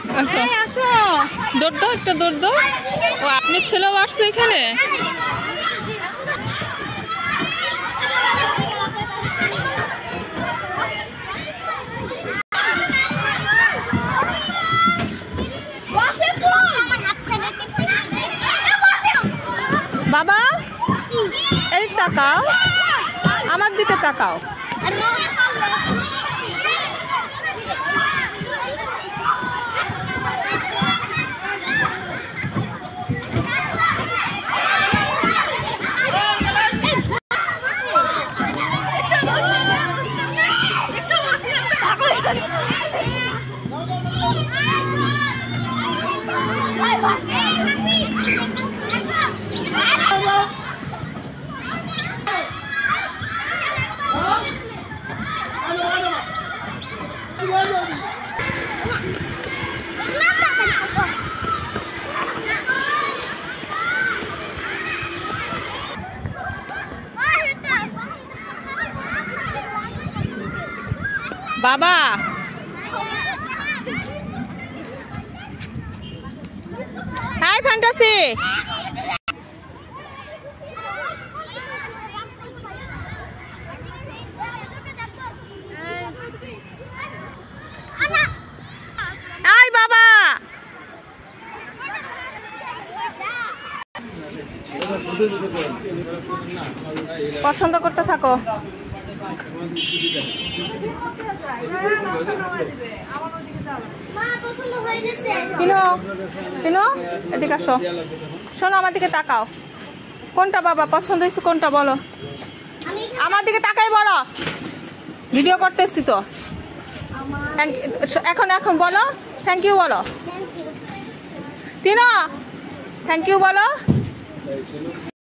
আসো দৌড় দাও, একটা দৌড় দাও। ও আপনার ছেলেও আসছে এখানে? বাবা এই তাকাও, আমার দিকে তাকাও। বাবা হাই ফ্যান্টাসি, হাই বাবা। পছন্দ করতে থাকো। এদিকে আসো, শোনো আমার দিকে তাকাও। কোনটা বাবা পছন্দ হয়েছে, কোনটা বলো? আমার দিকে তাকাই বলো, ভিডিও করতেছি তো। এখন বলো থ্যাংক ইউ বলো। তিনো থ্যাংক ইউ বলো।